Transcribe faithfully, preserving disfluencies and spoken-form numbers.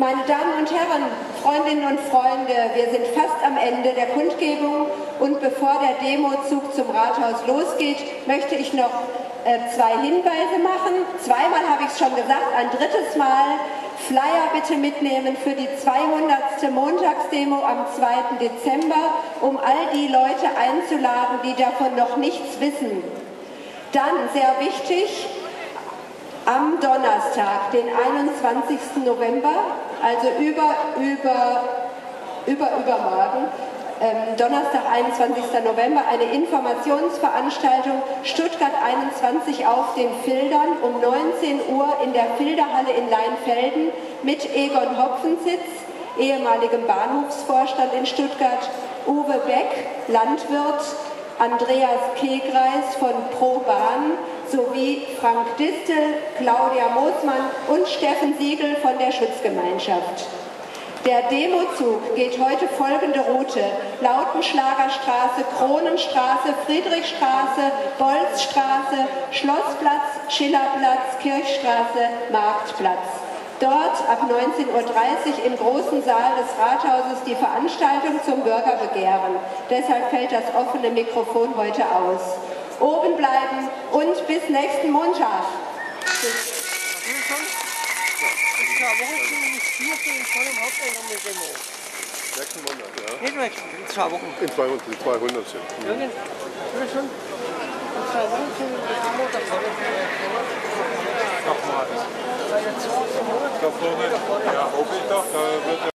Meine Damen und Herren, Freundinnen und Freunde, wir sind fast am Ende der Kundgebung und bevor der Demozug zum Rathaus losgeht, möchte ich noch äh, zwei Hinweise machen. Zweimal habe ich es schon gesagt, ein drittes Mal Flyer bitte mitnehmen für die zweihundertste Montagsdemo am zweiten Dezember, um all die Leute einzuladen, die davon noch nichts wissen. Dann, sehr wichtig, am Donnerstag, den einundzwanzigsten November, also über, über, über, übermorgen, ähm, Donnerstag, einundzwanzigsten November, eine Informationsveranstaltung Stuttgart einundzwanzig auf den Fildern um neunzehn Uhr in der Filderhalle in Leinfelden mit Egon Hopfensitz, ehemaligem Bahnhofsvorstand in Stuttgart, Uwe Beck, Landwirt, Andreas Kegreis von ProBahn sowie Frank Distel, Claudia Moosmann und Steffen Siegel von der Schutzgemeinschaft. Der Demozug geht heute folgende Route: Lautenschlagerstraße, Kronenstraße, Friedrichstraße, Bolzstraße, Schlossplatz, Schillerplatz, Kirchstraße, Marktplatz. Dort ab neunzehn Uhr dreißig im großen Saal des Rathauses die Veranstaltung zum Bürgerbegehren. Deshalb fällt das offene Mikrofon heute aus. Oben bleiben und bis nächsten Montag. Nächsten Monat, ja. Nicht mehr, in zwei Wochen. In zweihundert, in zweihundert sind. Ja, ja, schon. In zwei Wochen sind wir Montag. Nochmal. Da vorne, ja, hoffe ich doch, da wird